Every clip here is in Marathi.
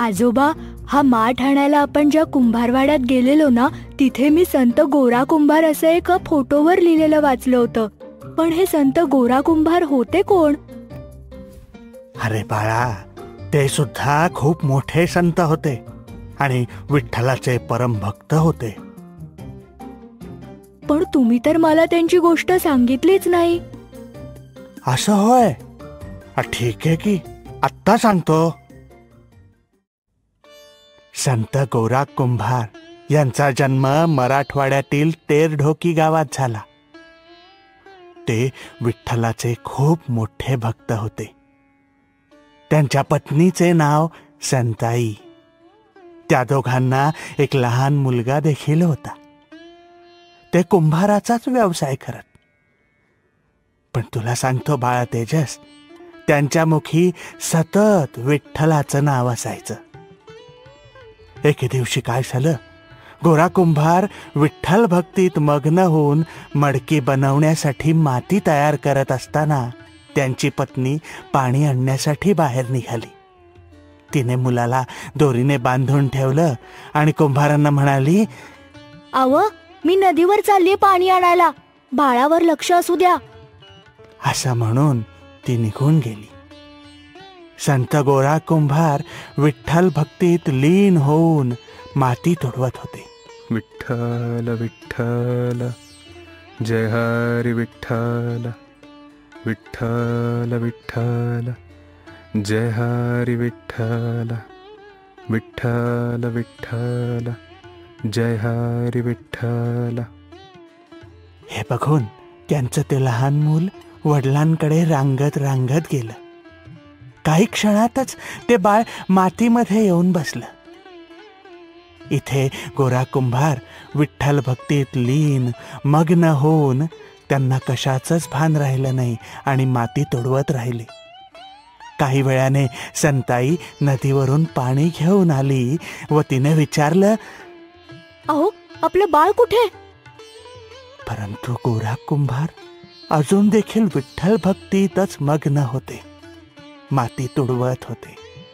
आजोबा, हा माठ आणायला आपण ज्या कुंभारवाड्यात गेलेलो ना, तिथे मी संत गोरा कुंभार असं एक फोटोवर लिहिलेलं वाचलं होतं. पण हे संत गोरा कुंभार होते कोण? अरे बाळा, ते सुद्धा खूप मोठे संत होते आणि विठ्ठलाचे परमभक्त होते. पण तुम्ही तर मला त्यांची गोष्ट सांगितलीच नाही. असं होय? ठीक आहे की, आत्ता सांगतो. संत गोरा कुंभार यांचा जन्म मराठवाड्यातील तेरढोकी गावात झाला. ते विठ्ठलाचे खूप मोठे भक्त होते. त्यांच्या पत्नीचे नाव संताई. त्या दोघांना एक लहान मुलगा देखील होता. ते कुंभाराचाच व्यवसाय करत. पण तुला सांगतो बाळा तेजस, त्यांच्या मुखी सतत विठ्ठलाचं नाव असायचं. एके दिवशी काय झालं, गोरा कुंभार विठ्ठल भक्तीत मग्न होऊन मडकी बनवण्यासाठी माती तयार करत असताना त्यांची पत्नी पाणी आणण्यासाठी बाहेर निघाली. तिने मुलाला दोरीने बांधून ठेवलं आणि कुंभारांना म्हणाली, "अव, मी नदीवर चालली पाणी आणायला, बाळावर लक्ष असू द्या." असं म्हणून ती निघून गेली. संत गोरा कुंभार विठ्ठल भक्तीत लीन होऊन माती तुडवत होते. विठ्ठल विठ्ठल, जय हरी विठ्ठल. विठ्ठल विठ्ठल, जय हरी विठ्ठल. विठ्ठल विठ्ठल, जय हरी विठ्ठल. हे बघून त्यांचं ते लहान मूल वडिलांकडे रांगत रांगत गेलं. काही क्षणातच ते बाळ मातीमध्ये येऊन बसलं. इथे गोरा कुंभार विठ्ठल भक्तीत लीन मग्न होऊन त्यांना कशाचंच भान राहिलं नाही आणि माती तोडवत राहिले. काही वेळाने संताई नदीवरून पाणी घेऊन आली व तिने विचारलं, "अहो, आपलं बाळ कुठे?" परंतु गोरा कुंभार अजून देखील विठ्ठल भक्तीतच मग्न होते, माती तुडवत होते.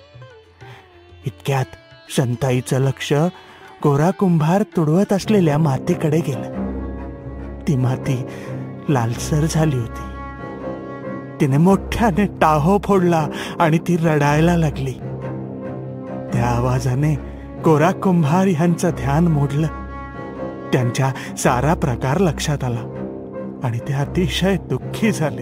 इतक्यात संताईचं लक्ष गोरा कुंभार तुडवत असलेल्या मातीकडे गेलं. ती माती लालसर झाली होती. तिने मोठ्याने टाहो फोडला आणि ती रडायला लागली. त्या आवाजाने गोरा कुंभार यांचं ध्यान मोडलं. त्यांच्या सारा प्रकार लक्षात आला आणि ते अतिशय दुःखी झाले.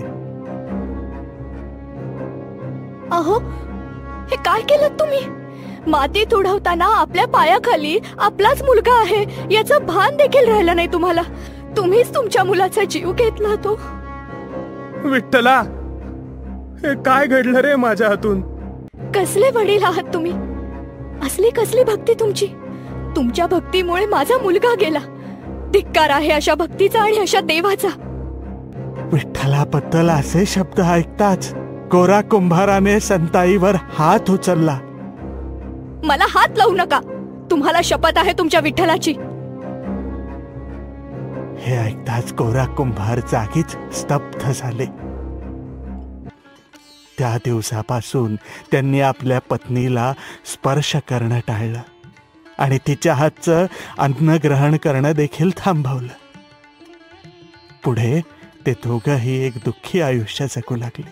"अहो, हे काय केलं तुम्ही? माती तुडवताना आपल्या पायाखाली आपलाच मुलगा आहे याचं भान देखील राहिलं नाही तुम्हाला. तुम्हीच तुमच्या मुलाचा जीव घेतला." तो विठ्ठला, हे काय घडलं रे माझ्या हातून? कसले वडील आहात तुम्ही? असली कसली भक्ती तुमची? तुमच्या भक्तीमुळे माझा मुलगा गेला. धिक्कार आहे अशा भक्तीचा आणि अशा देवाचा. विठ्ठलाबद्दल असे शब्द ऐकताच गोरा कुंभाराने संताईवर हात उचलला. "मला हात लावू नका, तुम्हाला शपथ आहे तुमच्या विठ्ठलाची." हे ऐकताच गोरा कुंभार जागीच स्तब्ध झाले. त्या दिवसापासून त्यांनी आपल्या पत्नीला स्पर्श करणं टाळलं आणि तिच्या हातचं अन्न ग्रहण करणं देखील थांबवलं. पुढे ते दोघंही एक दुःखी आयुष्य जगू लागले.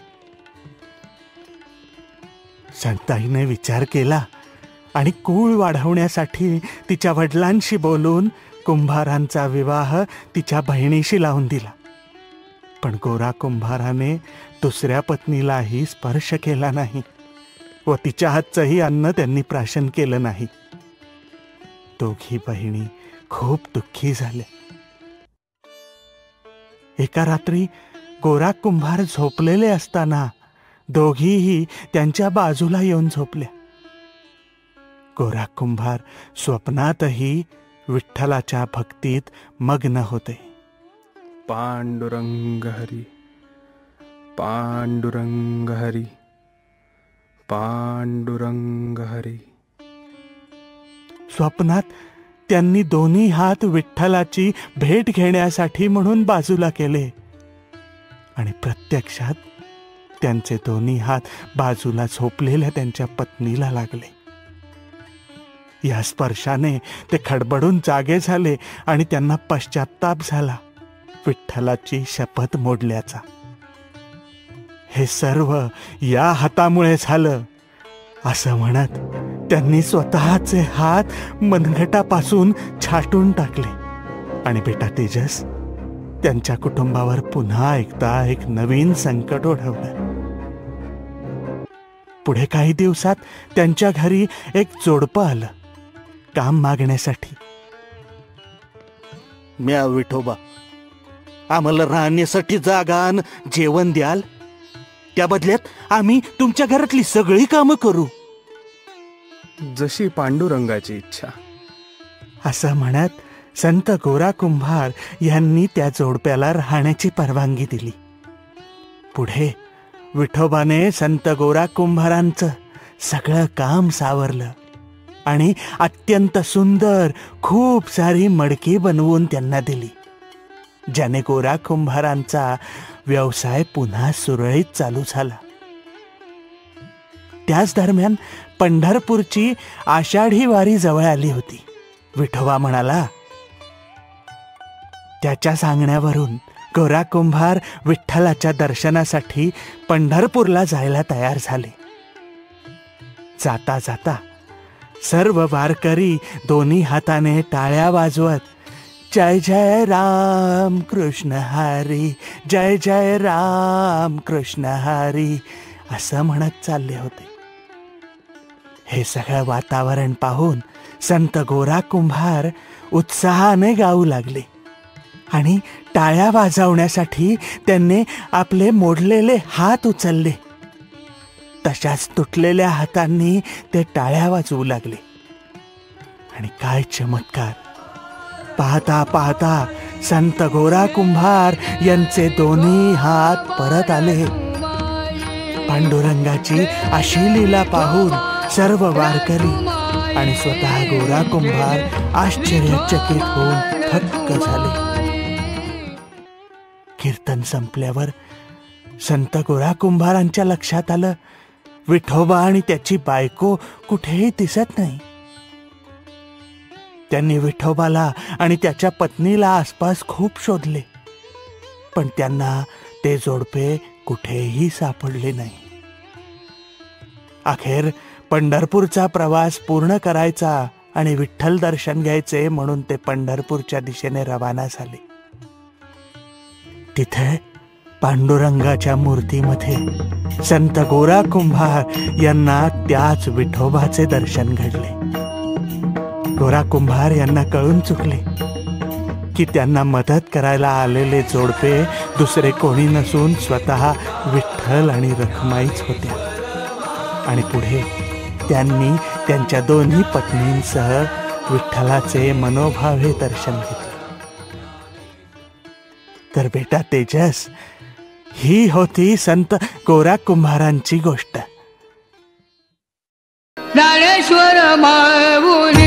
संताईने विचार केला आणि कुळ वाढवण्यासाठी तिच्या वडिलांशी बोलून कुंभारांचा विवाह तिच्या बहिणीशी लावून दिला. पण गोरा कुंभाराने दुसऱ्या पत्नीलाही स्पर्श केला नाही व तिच्या हातचंही अन्न त्यांनी प्राशन केलं नाही. दोघी बहिणी खूप दुःखी झाल्या. एका रात्री गोरा कुंभार झोपलेले असताना दोघीही त्यांच्या बाजूला येऊन झोपल्या. गोरा कुंभार स्वप्नातही विठ्ठलाच्या भक्तीत मग्न होते. पांडुरंग हरी, पांडुरंग हरी, पांडुरंग हरी. स्वप्नात त्यांनी दोन्ही हात विठ्ठलाची भेट घेण्यासाठी म्हणून बाजूला केले आणि प्रत्यक्षात त्यांचे दोन्ही हात बाजूला झोपलेल्या त्यांच्या पत्नीला लागले. या स्पर्शाने ते खडबडून जागे झाले आणि त्यांना पश्चाताप झाला विठ्ठलाची शपथ मोडल्याचा. हे सर्व या हातामुळे झालं असं म्हणत त्यांनी स्वतःचे हात मनगटापासून छाटून टाकले आणि बेटा तेजस त्यांच्या कुटुंबावर पुन्हा एकदा एक नवीन संकट ओढवलं. पुढे काही दिवसात त्यांच्या घरी एक जोडपं आलं काम मागण्यासाठी. म्या विठोबा, आम्हाला राहण्यासाठी जागा आणि जेवण द्याल, त्या बदल्यात आम्ही तुमच्या घरातली सगळी कामं करू. जशी पांडुरंगाची इच्छा. असं म्हणत संत गोरा कुंभार यांनी त्या जोडप्याला राहण्याची परवानगी दिली. पुढे विठोबाने संत गोरा कुंभारांचं सगळं काम सावरलं आणि अत्यंत सुंदर खूप सारी मडकी बनवून त्यांना दिली, ज्याने गोरा कुंभारांचा व्यवसाय पुन्हा सुरळीत चालू झाला. त्याच दरम्यान पंढरपूरची आषाढी वारी जवळ आली होती. विठोबा म्हणाला, त्याच्या सांगण्यावरून गोरा कुंभार विठ्ठलाच्या दर्शनासाठी पंढरपूरला जायला तयार झाले. जाता जाता सर्व वारकरी दोन्ही हाताने टाळ्या वाजवत जय जय राम कृष्ण हरी, जय जय राम कृष्ण हरी असं म्हणत चालले होते. हे सगळं वातावरण पाहून संत गोरा कुंभार उत्साहाने गाऊ लागले आणि टाळ्या वाजवण्यासाठी त्यांनी आपले मोडलेले हात उचलले. तशाच तुटलेल्या हातांनी ते टाळ्या वाजवू लागले. आणि काय चमत्कार! पाहता पाहता संत गोरा कुंभार यांचे दोन्ही हात परत आले. पांडुरंगाची अशी लीला पाहून सर्व वारकरी आणि स्वतः गोरा कुंभार आश्चर्यचकित होऊन थक्क झाले. कीर्तन संपल्यावर संत गोरा कुंभारांच्या लक्षात आलं, विठोबा आणि त्याची बायको कुठेही दिसत नाही. त्यांनी विठोबाला आणि त्याच्या पत्नीला आसपास खूप शोधले, पण त्यांना ते जोडपे कुठेही सापडले नाही. अखेर पंढरपूरचा प्रवास पूर्ण करायचा आणि विठ्ठल दर्शन घ्यायचे म्हणून ते पंढरपूरच्या दिशेने रवाना झाले. तिथे पांडुरंगाच्या मूर्तीमध्ये संत गोरा कुंभार यांना त्याच विठोबाचे दर्शन घडले. गोरा कुंभार यांना कळून चुकले की त्यांना मदत करायला आलेले जोडपे दुसरे कोणी नसून स्वतः विठ्ठल आणि रखमाईच होत्या. आणि पुढे त्यांनी त्यांच्या दोन्ही पत्नींसह विठ्ठलाचे मनोभावे दर्शन घेतले. तर बेटा तेजस, ही होती संत गोरा कुंभारांची गोष्ट. ज्ञानेश्वर माऊली